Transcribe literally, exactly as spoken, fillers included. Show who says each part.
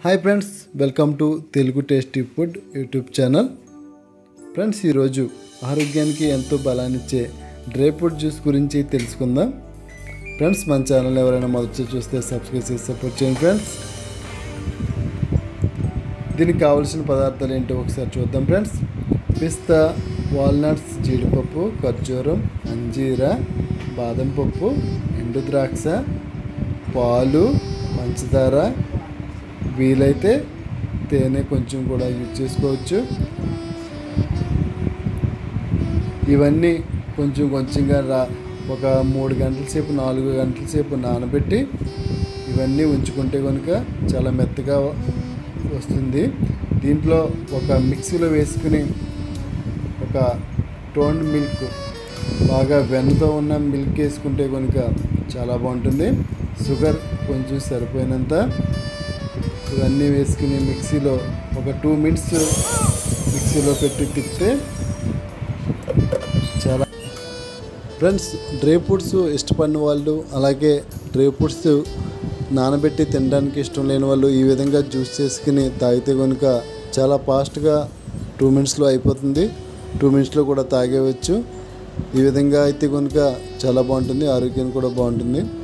Speaker 1: Hi friends, welcome to Telugu tasty food YouTube channel. Friends, ఈరోజు ఆరోగ్యానికి ఎంతో బలాన్నిచ్చే డ్రై ఫ్రూట్ జ్యూస్ గురించి తెలుసుకుందాం. ఫ్రెండ్స్, మన ఛానల్ ఎవరైనా మొదటి చూస్తే సబ్స్క్రైబ్ చేసి సపోర్ట్ చేయండి. ఫ్రెండ్స్, దీనికి కావాల్సిన పదార్థాలు ఏంటో ఒకసారి చూద్దాం. ఫ్రెండ్స్, పిస్తా, వాల్నట్స్, జీడిపప్పు, ఖర్జూరం, అంజీరా, బాదం పప్పు, ఎండు ద్రాక్ష, పాలు, పంచదార, వీలైతే తేనె కొంచెం కూడా యూజ్ చేసుకోవచ్చు. ఇవన్నీ కొంచెం కొంచెంగా రా ఒక మూడు గంటల సేపు నాలుగు గంటల సేపు నానబెట్టి ఇవన్నీ ఉంచుకుంటే కనుక చాలా మెత్తగా వస్తుంది. దీంట్లో ఒక మిక్సీలో వేసుకుని ఒక టోన్ మిల్క్, బాగా వెన్నతో ఉన్న మిల్క్ వేసుకుంటే కనుక చాలా బాగుంటుంది. షుగర్ కొంచెం సరిపోయినంత ఇవన్నీ వేసుకుని మిక్సీలో ఒక టూ మినిట్స్ మిక్సీలో పెట్టి తిప్పితే చాలా. ఫ్రెండ్స్, డ్రై ఫ్రూట్స్ ఇష్టపడిన వాళ్ళు, అలాగే డ్రై ఫ్రూట్స్ నానబెట్టి తినడానికి ఇష్టం లేని వాళ్ళు ఈ విధంగా జ్యూస్ చేసుకుని తాగితే కనుక చాలా ఫాస్ట్గా టూ మినిట్స్లో అయిపోతుంది. టూ మినిట్స్లో కూడా తాగేయవచ్చు. ఈ విధంగా అయితే కనుక చాలా బాగుంటుంది, ఆరోగ్యం కూడా బాగుంటుంది.